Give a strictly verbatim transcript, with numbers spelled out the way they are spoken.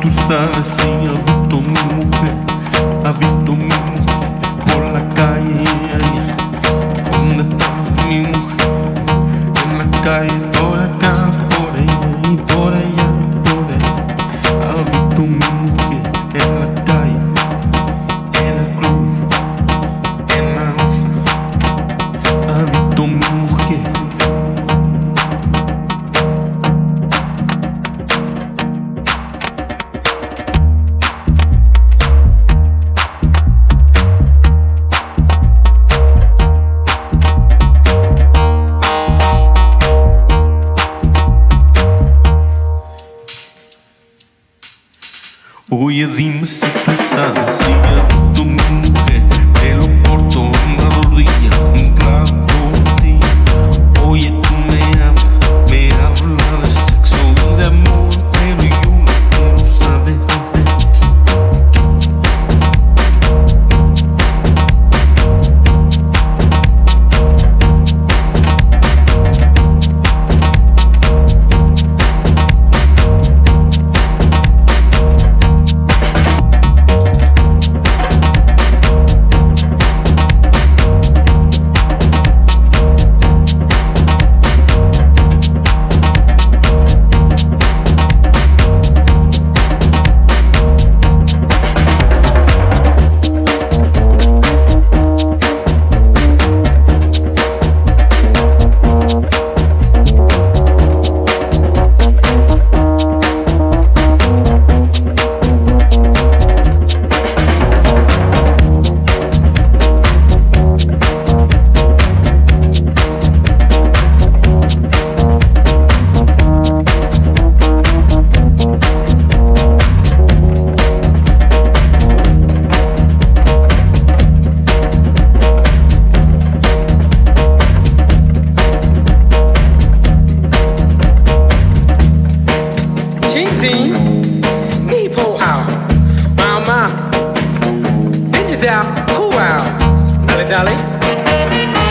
tú sabes si has visto mi mujer, has visto mi mujer por la calle. ¿Dónde está mi mujer? En la calle, por acá, por allá y por allá y por allá. Has visto mi mujer en la calle, en el club, en la rosa. Has visto mi mujer. Oye, dime si tú sabes si has visto mi mujer, pelo corto en la rodilla, un rato de ti. Oye, tú me hablas, me hablas de sexo y de amor, pero yo no quiero saber. People out, wow, wow, bitches out, cool out, dolly dolly.